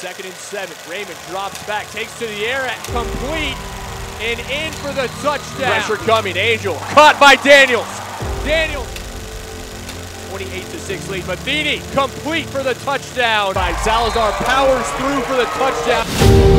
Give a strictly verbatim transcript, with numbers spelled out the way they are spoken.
Second and seven. Raymond drops back, takes to the air, at complete, and in for the touchdown. Pressure coming. Angel caught by Daniels. Daniels. twenty-eight to six lead. Matheny complete for the touchdown. Salazar powers through for the touchdown.